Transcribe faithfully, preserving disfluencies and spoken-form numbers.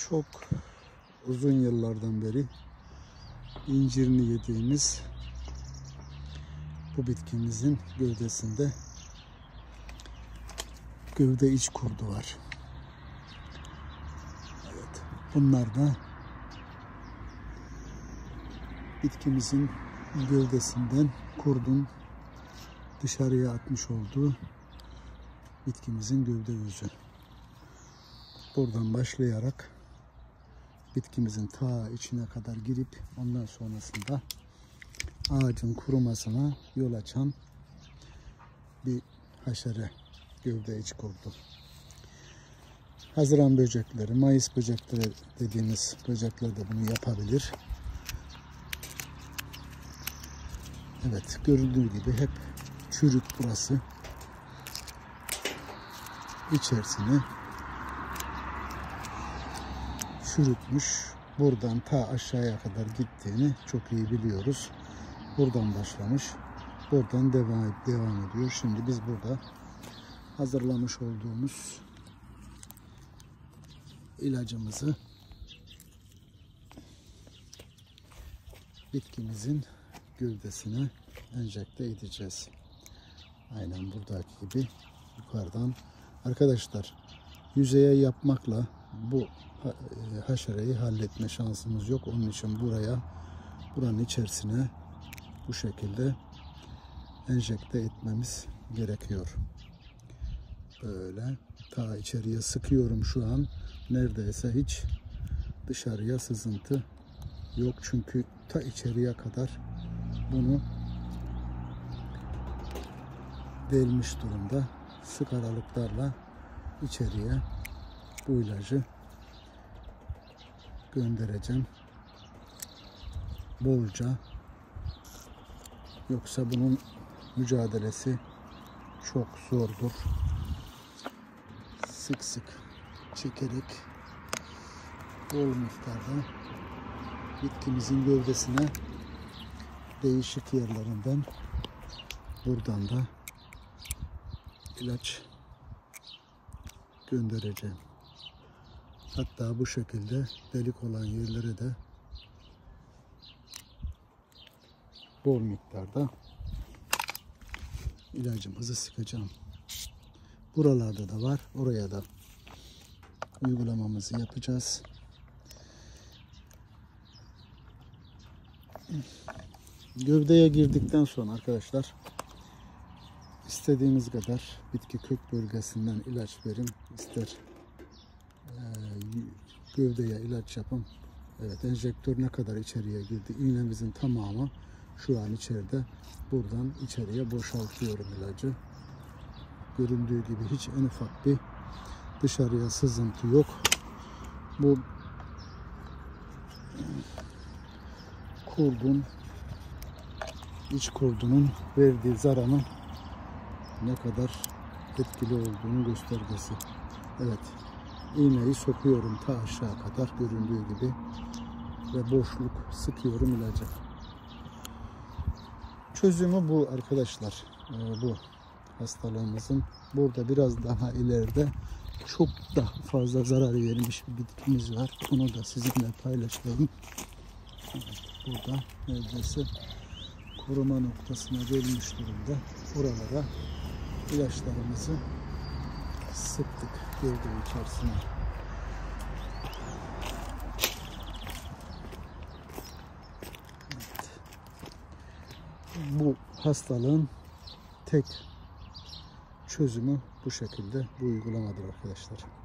çok uzun yıllardan beri incirini yediğimiz bu bitkimizin gövdesinde gövde iç kurdu var. Evet, bunlar da bitkimizin gövdesinden kurdun dışarıya atmış olduğu bitkimizin gövde yüzü. Buradan başlayarak bitkimizin ta içine kadar girip ondan sonrasında ağacın kurumasına yol açan bir haşere, gövde iç kurdu. Haziran böcekleri, Mayıs böcekleri dediğimiz böcekler de bunu yapabilir. Evet, görüldüğü gibi hep çürük burası. İçerisine çürütmüş. Buradan ta aşağıya kadar gittiğini çok iyi biliyoruz. Buradan başlamış. Buradan devam, devam ediyor. Şimdi biz burada hazırlamış olduğumuz ilacımızı bitkimizin gövdesine enjekte edeceğiz. Aynen buradaki gibi yukarıdan. Arkadaşlar, yüzeye yapmakla bu haşereyi halletme şansımız yok. Onun için buraya, buranın içerisine bu şekilde enjekte etmemiz gerekiyor. Böyle ta içeriye sıkıyorum şu an. Neredeyse hiç dışarıya sızıntı yok. Çünkü ta içeriye kadar bunu delmiş durumda. Sık aralıklarla içeriye bu ilacı göndereceğim. Bolca. Yoksa bunun mücadelesi çok zordur. Sık sık çekerek bol miktarda bitkimizin gövdesine değişik yerlerinden buradan da ilaç göndereceğim. Hatta bu şekilde delik olan yerlere de bol miktarda ilacımızı sıkacağım. Buralarda da var. Oraya da uygulamamızı yapacağız. Gövdeye girdikten sonra arkadaşlar istediğiniz kadar bitki kök bölgesinden ilaç verin. İster e, gövdeye ilaç yapın. Evet, enjektör ne kadar içeriye girdi? İğnemizin tamamı şu an içeride. Buradan içeriye boşaltıyorum ilacı. Göründüğü gibi hiç en ufak bir dışarıya sızıntı yok. Bu kurdun, iç kurdunun verdiği zararın ne kadar etkili olduğunu göstergesi. Evet, iğneyi sokuyorum ta aşağı kadar göründüğü gibi ve boşluk sıkıyorum ilacı. Çözümü bu arkadaşlar. Ee, bu hastalığımızın burada biraz daha ileride çok daha fazla zarar vermiş bir bitkimiz var. Onu da sizinle paylaşalım. Evet, burada neredeyse koruma noktasına gelmiş durumda. Buralara ilaçlarımızı sıktık gövde içerisine. Evet. Bu hastalığın tek çözümü bu şekilde, bu uygulamadır arkadaşlar.